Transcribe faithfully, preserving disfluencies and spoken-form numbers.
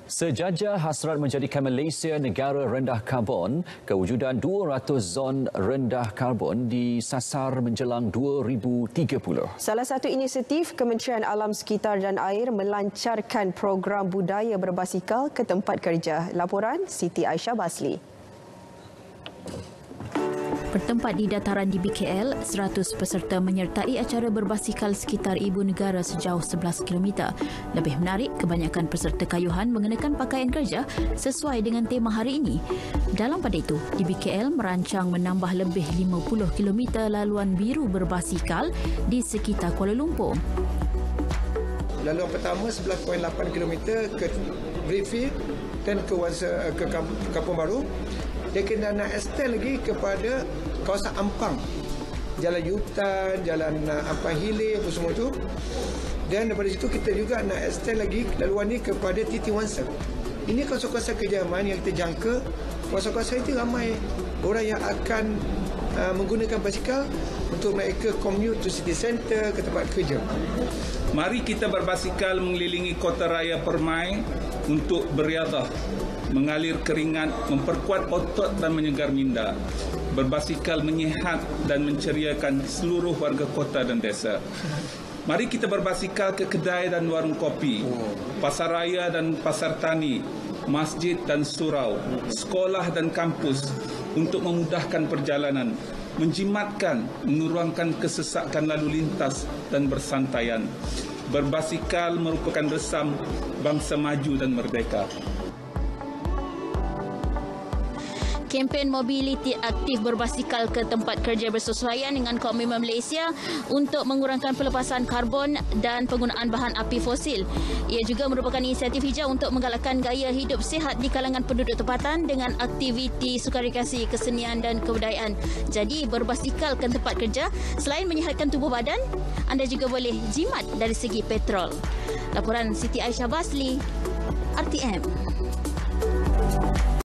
Sejajar hasrat menjadikan Malaysia negara rendah karbon, kewujudan dua ratus zon rendah karbon disasar menjelang dua ribu tiga puluh. Salah satu inisiatif Kementerian Alam Sekitar dan Air melancarkan program budaya berbasikal ke tempat kerja. Laporan Siti Aisyah Basli. Bertempat di dataran di B K L, seratus peserta menyertai acara berbasikal sekitar ibu negara sejauh sebelas kilometer. Lebih menarik, kebanyakan peserta kayuhan mengenakan pakaian kerja sesuai dengan tema hari ini. Dalam pada itu, di B K L merancang menambah lebih lima puluh kilometer laluan biru berbasikal di sekitar Kuala Lumpur. Laluan pertama sebelas perpuluhan lapan kilometer ke Brickfield dan ke, Wasa, ke Kampung Baru. Dia kena nak extend lagi kepada kawasan Ampang, Jalan Yutan, Jalan Ampang Hilir, apa semua tu. Dan daripada situ kita juga nak extend lagi laluan ni kepada T T Wangsa. Ini kawasan-kawasan kejauhan yang kita jangka. Kawasan-kawasan itu ramai orang yang akan uh, menggunakan basikal untuk mereka commute to city centre, ke tempat kerja. Mari kita berbasikal mengelilingi kota raya Permai untuk beriadah, mengalir keringat, memperkuat otot dan menyegar minda. Berbasikal menyihat dan menceriakan seluruh warga kota dan desa. Mari kita berbasikal ke kedai dan warung kopi, pasar raya dan pasar tani, masjid dan surau, sekolah dan kampus untuk memudahkan perjalanan, menjimatkan, menurunkan kesesakan lalu lintas dan bersantaian. Berbasikal merupakan resam bangsa maju dan merdeka. Kempen mobiliti aktif berbasikal ke tempat kerja bersesuaian dengan komitmen Malaysia untuk mengurangkan pelepasan karbon dan penggunaan bahan api fosil. Ia juga merupakan inisiatif hijau untuk menggalakkan gaya hidup sihat di kalangan penduduk tempatan dengan aktiviti sukarikasi, kesenian dan kebudayaan. Jadi berbasikal ke tempat kerja selain menyihatkan tubuh badan, anda juga boleh jimat dari segi petrol. Laporan Siti Aisyah Basli, R T M.